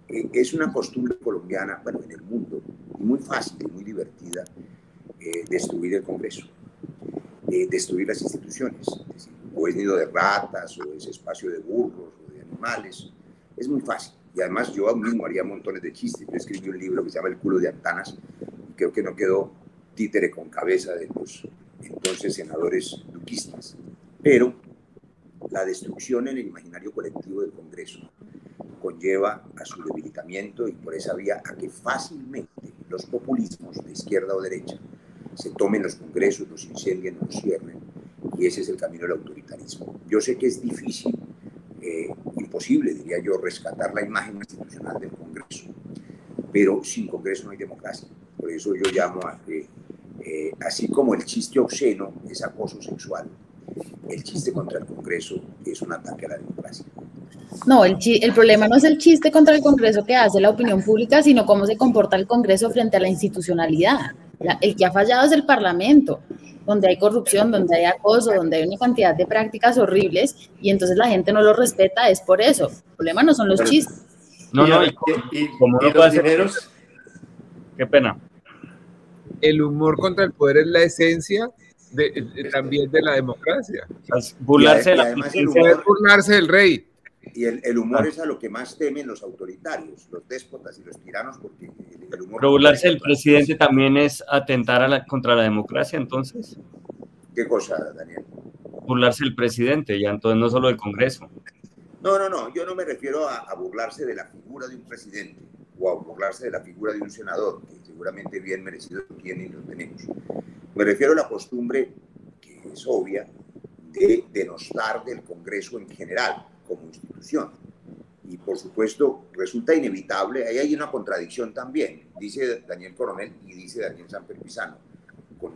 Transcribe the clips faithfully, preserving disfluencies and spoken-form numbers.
Eh, es una costumbre colombiana, bueno, en el mundo, y muy fácil y muy divertida, eh, destruir el Congreso, eh, destruir las instituciones. Es decir, o es nido de ratas, o es espacio de burros, o de animales. Es muy fácil. Y además yo mismo haría montones de chistes. Yo escribí un libro que se llama El culo de Antanas, y creo que no quedó títere con cabeza de los entonces senadores duquistas. Pero la destrucción en el imaginario colectivo del Congreso conlleva a su debilitamiento y por esa vía a que fácilmente los populismos de izquierda o derecha se tomen los congresos, los incendien, los cierren, y ese es el camino del autoritarismo. Yo sé que es difícil, eh, imposible, diría yo, rescatar la imagen institucional del Congreso, pero sin Congreso no hay democracia. Por eso yo llamo a que, eh, así como el chiste obsceno es acoso sexual, el chiste contra el Congreso es un ataque a la democracia. No, el, el problema no es el chiste contra el Congreso que hace la opinión pública, sino cómo se comporta el Congreso frente a la institucionalidad. La, el que ha fallado es el Parlamento, donde hay corrupción, donde hay acoso, donde hay una cantidad de prácticas horribles, y entonces la gente no lo respeta, es por eso. El problema no son los Pero, chistes. No, no, y, y, como y, no y los dineros... Qué pena. El humor contra el poder es la esencia de, de, también de la democracia. Es burlarse, y, de y además la el humor, burlarse del rey. Y el, el humor es a lo que más temen los autoritarios, los déspotas y los tiranos, porque el, el humor... Pero burlarse del presidente también es atentar a la, contra la democracia, entonces. ¿Qué cosa, Daniel? Burlarse del presidente, ya entonces no solo del Congreso. No, no, no, yo no me refiero a, a burlarse de la figura de un presidente o a burlarse de la figura de un senador, que seguramente bien merecido lo tiene y lo tenemos. Me refiero a la costumbre, que es obvia, de denostar del Congreso en general, como institución. Y por supuesto resulta inevitable, ahí hay una contradicción también, dice Daniel Coronel y dice Daniel Samper Pizano, con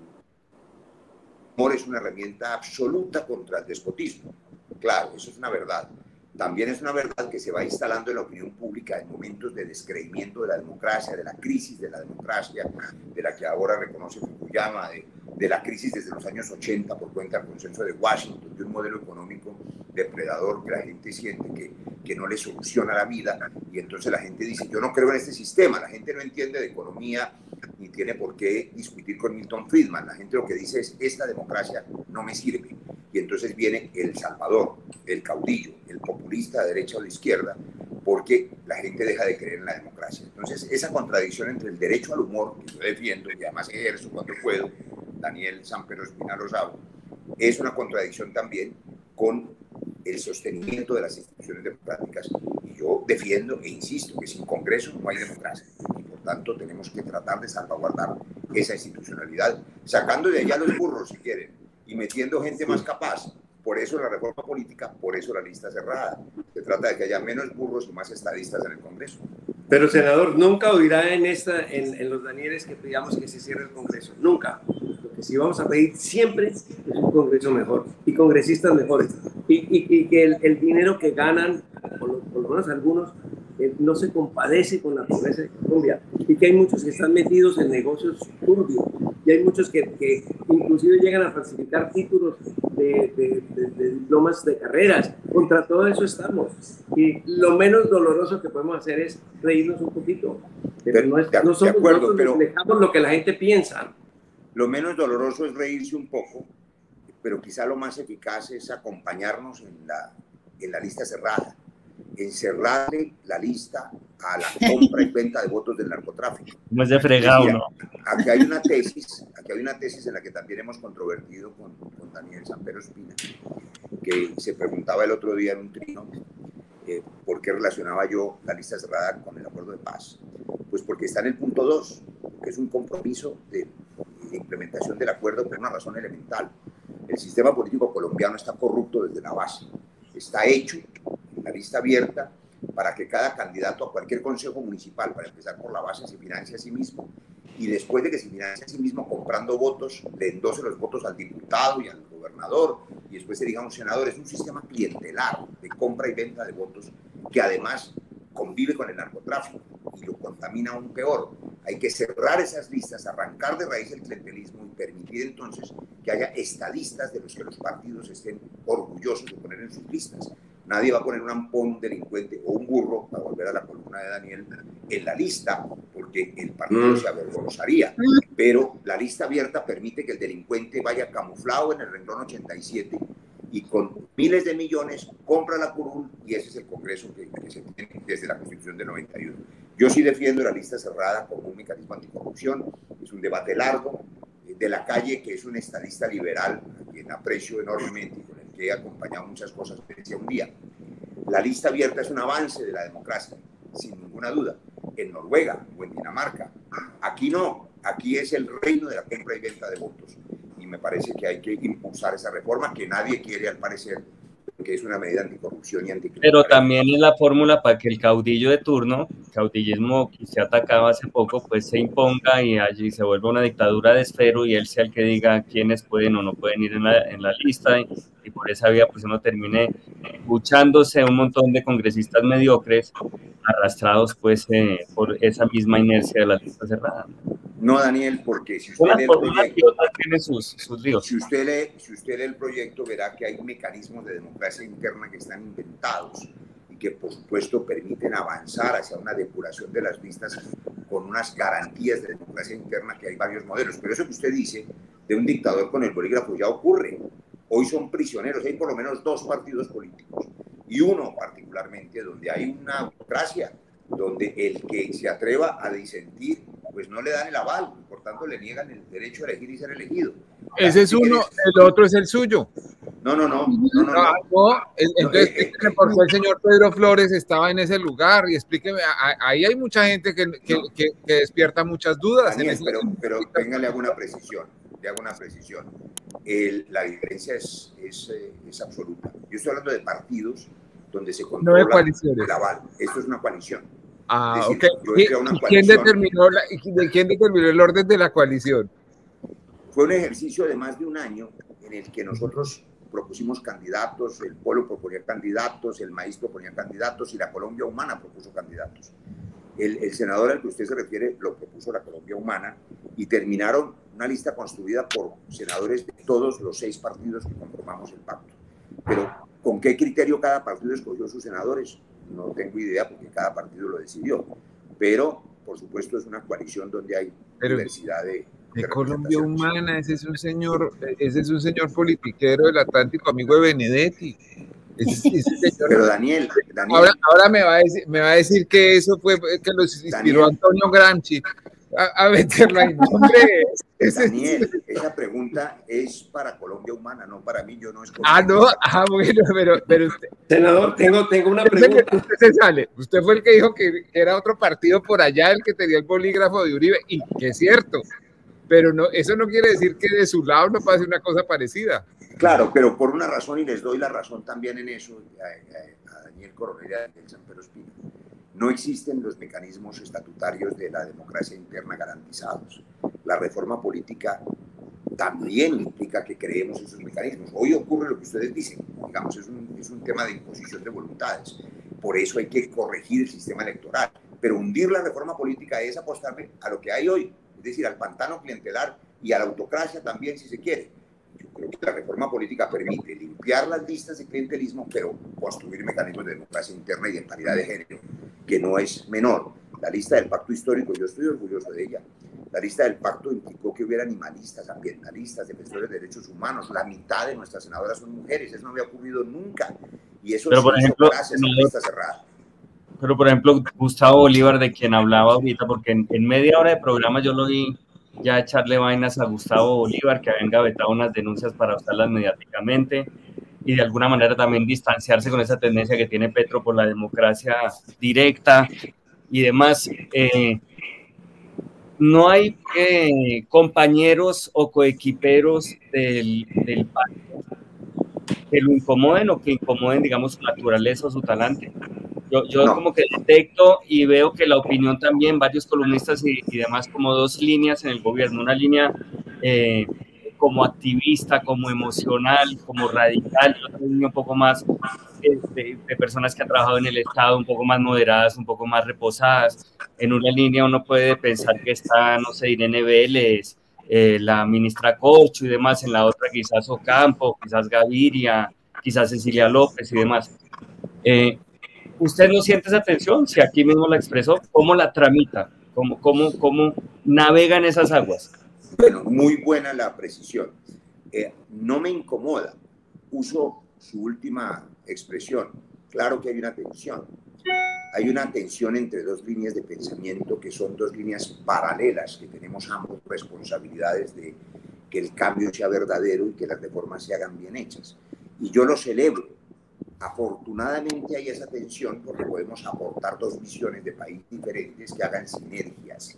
el humor es una herramienta absoluta contra el despotismo. Claro, eso es una verdad. También es una verdad que se va instalando en la opinión pública en momentos de descreimiento de la democracia, de la crisis de la democracia, de la que ahora reconoce Fukuyama, de, de la crisis desde los años ochenta por cuenta del consenso de Washington, de un modelo económico depredador que la gente siente que, que no le soluciona la vida, y entonces la gente dice, yo no creo en este sistema, la gente no entiende de economía ni tiene por qué discutir con Milton Friedman, la gente lo que dice es, esta democracia no me sirve, y entonces viene el salvador, el caudillo, el populista de derecha o de izquierda, porque la gente deja de creer en la democracia. Entonces, esa contradicción entre el derecho al humor, que yo defiendo y además ejerzo cuando puedo, Daniel Samper Espina lo sabe, es una contradicción también con el sostenimiento de las instituciones democráticas. Y yo defiendo e insisto que sin Congreso no hay democracia. Y por tanto tenemos que tratar de salvaguardar esa institucionalidad, sacando de allá los burros si quieren, y metiendo gente más capaz. Por eso la reforma política, por eso la lista cerrada. Se trata de que haya menos burros y más estadistas en el Congreso. Pero, senador, nunca oirá en, esta, en, en los Danieles que pedíamos que se cierre el Congreso. Nunca. Porque si vamos a pedir siempre es un Congreso mejor y congresistas mejores. Y, y, y que el, el dinero que ganan, por lo, por lo menos algunos, eh, no se compadece con la pobreza de Colombia. Y que hay muchos que están metidos en negocios turbios. Y hay muchos que, que inclusive llegan a falsificar títulos de, de, de, de diplomas de carreras. Contra todo eso estamos. Y lo menos doloroso que podemos hacer es reírnos un poquito. Pero no, es, no somos acuerdo, nosotros, pero reflejamos lo que la gente piensa. Lo menos doloroso es reírse un poco, pero quizá lo más eficaz es acompañarnos en la, en la lista cerrada. Encerrarle la lista a la compra y venta de votos del narcotráfico. No es de fregado, ¿no? Aquí hay una tesis, aquí hay una tesis en la que también hemos controvertido con, con Daniel Samper Espina, que se preguntaba el otro día en un trino eh, por qué relacionaba yo la lista cerrada con el acuerdo de paz. Pues porque está en el punto dos, que es un compromiso de, de implementación del acuerdo por una razón elemental. El sistema político colombiano está corrupto desde la base. Está hecho la lista abierta para que cada candidato a cualquier consejo municipal, para empezar por la base, se financie a sí mismo, y después de que se financie a sí mismo comprando votos, le endose los votos al diputado y al gobernador, y después se elija un senador. Es un sistema clientelar de compra y venta de votos que además convive con el narcotráfico y lo contamina aún peor. Hay que cerrar esas listas, arrancar de raíz el clientelismo y permitir entonces que haya estadistas de los que los partidos estén orgullosos de poner en sus listas. Nadie va a poner un ampón, un delincuente o un burro, para volver a la columna de Daniel, en la lista, porque el partido se avergonzaría. Pero la lista abierta permite que el delincuente vaya camuflado en el renglón ochenta y siete y con miles de millones compra la curul, y ese es el Congreso que, que se tiene desde la Constitución del noventa y uno. Yo sí defiendo la lista cerrada como un mecanismo anticorrupción. Es un debate largo. De la Calle, que es un estadista liberal, a quien aprecio enormemente y con el que he acompañado muchas cosas, me decía un día, la lista abierta es un avance de la democracia, sin ninguna duda, en Noruega o en Dinamarca. Aquí no, aquí es el reino de la compra y venta de votos, y me parece que hay que impulsar esa reforma que nadie quiere, al parecer, que es una medida anticorrupción y anticriminalidad. Pero también es la fórmula para que el caudillo de turno, caudillismo que se atacaba hace poco, pues se imponga y allí se vuelva una dictadura de esfero y él sea el que diga quiénes pueden o no pueden ir en la, en la lista, y, y por esa vía pues uno termine escuchándose un montón de congresistas mediocres arrastrados pues eh, por esa misma inercia de la lista cerrada. No, Daniel, porque si usted Una lee el fórmula proyecto, que otra tiene sus, sus líos. Si usted, lee, si usted lee el proyecto, verá que hay mecanismos de democracia interna que están inventados y que, por supuesto, permiten avanzar hacia una depuración de las listas con unas garantías de democracia interna, que hay varios modelos. Pero eso que usted dice de un dictador con el bolígrafo ya ocurre. Hoy son prisioneros, hay por lo menos dos partidos políticos, y uno particularmente donde hay una autocracia, donde el que se atreva a disentir, pues no le dan el aval, por tanto le niegan el derecho a elegir y ser elegido. Ese es uno, el otro es el suyo. No, no, no, no, no. Ah, no. Entonces, explíqueme por qué el señor Pedro Flores estaba en ese lugar y explíqueme, ahí hay mucha gente que, que, No. que, que despierta muchas dudas. Daniel, en ese pero, pero venga, le hago una precisión, le hago una precisión. El, la diferencia es, es, es absoluta. Yo estoy hablando de partidos donde se controla no de el aval. Esto es una coalición. Ah, es decir, ok. ¿Y, ¿y quién determinó la, ¿De quién determinó el orden de la coalición? Fue un ejercicio de más de un año en el que nosotros propusimos candidatos, el Polo proponía candidatos, el Maíz proponía candidatos y la Colombia Humana propuso candidatos. El, el senador al que usted se refiere lo propuso la Colombia Humana y terminaron una lista construida por senadores de todos los seis partidos que conformamos el pacto. Pero ¿con qué criterio cada partido escogió sus senadores? No tengo idea porque cada partido lo decidió. Pero, por supuesto, es una coalición donde hay Pero, diversidad de... De Colombia Humana, ese es un señor, ese es un señor politiquero del Atlántico, amigo de Benedetti. Ese, ese señor, pero Daniel, Daniel ahora, ahora me va a decir, me va a decir que eso fue que los inspiró Daniel, Antonio Gramsci a, a meterlo ahí. Hombre, ese, Daniel, esa pregunta es para Colombia Humana, no para mí. Yo no es Ah, no, ah, bueno, pero, pero usted, senador, tengo, tengo una pregunta. Usted se sale. Usted fue el que dijo que, que era otro partido por allá el que tenía el bolígrafo de Uribe, y que es cierto. Pero no, eso no quiere decir que de su lado no pase una cosa parecida. Claro, pero por una razón, y les doy la razón también en eso a, a, a Daniel Coronel y a Daniel Sanpero Espina, no existen los mecanismos estatutarios de la democracia interna garantizados. La reforma política también implica que creemos esos mecanismos. Hoy ocurre lo que ustedes dicen, digamos, es un, es un tema de imposición de voluntades. Por eso hay que corregir el sistema electoral. Pero hundir la reforma política es apostarme a lo que hay hoy, es decir, al pantano clientelar y a la autocracia también, si se quiere. Yo creo que la reforma política permite limpiar las listas de clientelismo, pero construir mecanismos de democracia interna y de paridad de género, que no es menor. La lista del pacto histórico, yo estoy orgulloso de ella. La lista del pacto implicó que hubiera animalistas, ambientalistas, defensores de derechos humanos. La mitad de nuestras senadoras son mujeres. Eso no había ocurrido nunca. Y eso pero, por ejemplo, gracias a la lista cerrada. Pero, por ejemplo, Gustavo Bolívar, de quien hablaba ahorita, porque en, en media hora de programa yo lo vi ya echarle vainas a Gustavo Bolívar, que había engavetado unas denuncias para usarlas mediáticamente, y de alguna manera también distanciarse con esa tendencia que tiene Petro por la democracia directa y demás. Eh, no hay eh, compañeros o coequiperos del, del partido que lo incomoden o que incomoden, digamos, su naturaleza o su talante. Yo, yo no. como que detecto y veo que la opinión también, varios columnistas y, y demás, como dos líneas en el gobierno, una línea eh, como activista, como emocional, como radical, y otra línea un poco más eh, de, de personas que han trabajado en el Estado, un poco más moderadas, un poco más reposadas. En una línea uno puede pensar que está, no sé, Irene Vélez, eh, la ministra Corcho y demás, en la otra quizás Ocampo, quizás Gaviria, quizás Cecilia López y demás. Eh, ¿Usted no siente esa tensión? Si aquí mismo la expresó, ¿cómo la tramita? ¿Cómo, cómo, cómo navega en esas aguas? Bueno, muy buena la precisión. Eh, no me incomoda. Uso su última expresión. Claro que hay una tensión. Hay una tensión entre dos líneas de pensamiento que son dos líneas paralelas, que tenemos ambos responsabilidades de que el cambio sea verdadero y que las reformas se hagan bien hechas. Y yo lo celebro. Afortunadamente hay esa tensión porque podemos aportar dos visiones de país diferentes que hagan sinergias.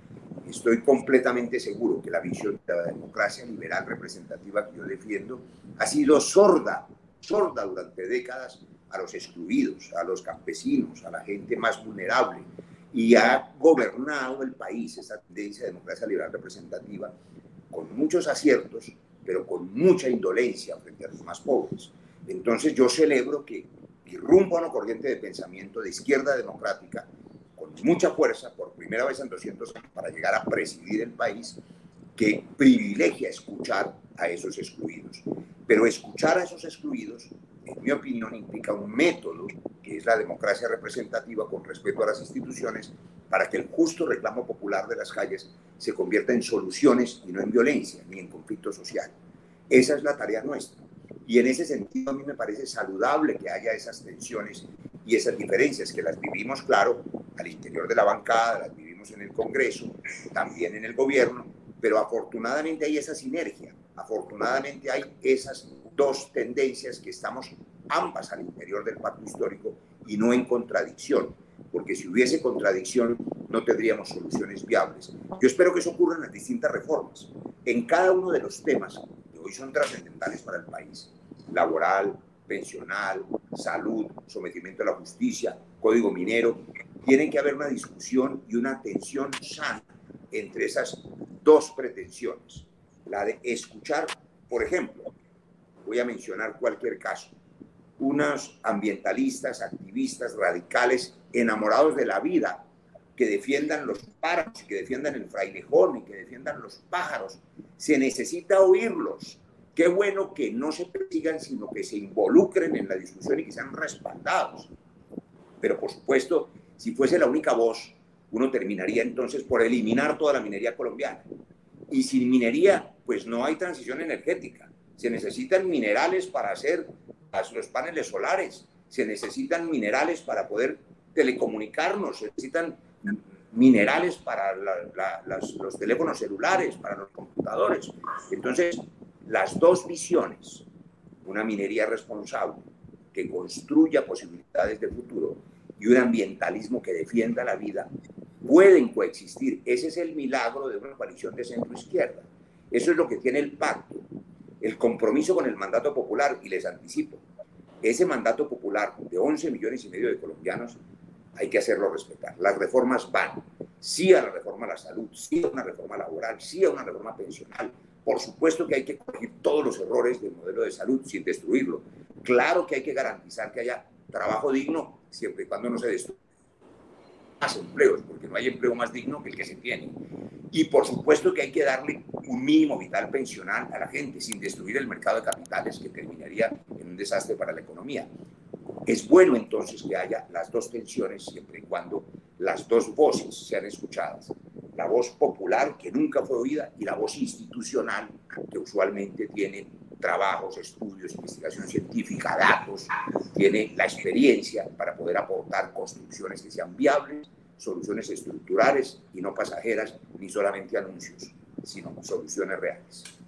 Estoy completamente seguro que la visión de la democracia liberal representativa que yo defiendo ha sido sorda, sorda durante décadas a los excluidos, a los campesinos, a la gente más vulnerable, y ha gobernado el país, esa tendencia de democracia liberal representativa, con muchos aciertos, pero con mucha indolencia frente a los más pobres. Entonces yo celebro que irrumpa una corriente de pensamiento de izquierda democrática con mucha fuerza, por primera vez en doscientos años, para llegar a presidir el país, que privilegia escuchar a esos excluidos. Pero escuchar a esos excluidos, en mi opinión, implica un método, que es la democracia representativa con respeto a las instituciones, para que el justo reclamo popular de las calles se convierta en soluciones y no en violencia, ni en conflicto social. Esa es la tarea nuestra. Y en ese sentido a mí me parece saludable que haya esas tensiones y esas diferencias, que las vivimos, claro, al interior de la bancada, las vivimos en el Congreso, también en el gobierno, pero afortunadamente hay esa sinergia, afortunadamente hay esas dos tendencias que estamos ambas al interior del pacto histórico y no en contradicción, porque si hubiese contradicción no tendríamos soluciones viables. Yo espero que eso ocurra en las distintas reformas, en cada uno de los temas que hoy son trascendentales para el país: laboral, pensional, salud, sometimiento a la justicia, código minero. Tiene que haber una discusión y una tensión sana entre esas dos pretensiones. La de escuchar, por ejemplo, voy a mencionar cualquier caso, unos ambientalistas, activistas, radicales, enamorados de la vida, que defiendan los páramos, que defiendan el frailejón y que defiendan los pájaros. Se necesita oírlos. Qué bueno que no se persigan, sino que se involucren en la discusión y que sean respaldados. Pero, por supuesto, si fuese la única voz, uno terminaría entonces por eliminar toda la minería colombiana. Y sin minería, pues no hay transición energética. Se necesitan minerales para hacer los paneles solares, se necesitan minerales para poder telecomunicarnos, se necesitan minerales para la, la, las, los teléfonos celulares, para los computadores. Entonces, las dos visiones, una minería responsable que construya posibilidades de futuro y un ambientalismo que defienda la vida, pueden coexistir. Ese es el milagro de una coalición de centro-izquierda. Eso es lo que tiene el pacto, el compromiso con el mandato popular. Y les anticipo, ese mandato popular de once millones y medio de colombianos hay que hacerlo respetar. Las reformas van, sí a la reforma a la salud, sí a una reforma laboral, sí a una reforma pensional. Por supuesto que hay que corregir todos los errores del modelo de salud sin destruirlo. Claro que hay que garantizar que haya trabajo digno siempre y cuando no se destruya más empleos, porque no hay empleo más digno que el que se tiene. Y por supuesto que hay que darle un mínimo vital pensional a la gente sin destruir el mercado de capitales, que terminaría en un desastre para la economía. Es bueno entonces que haya las dos tensiones siempre y cuando las dos voces sean escuchadas. La voz popular, que nunca fue oída, y la voz institucional, que usualmente tiene trabajos, estudios, investigación científica, datos, tiene la experiencia para poder aportar construcciones que sean viables, soluciones estructurales y no pasajeras, ni solamente anuncios, sino soluciones reales.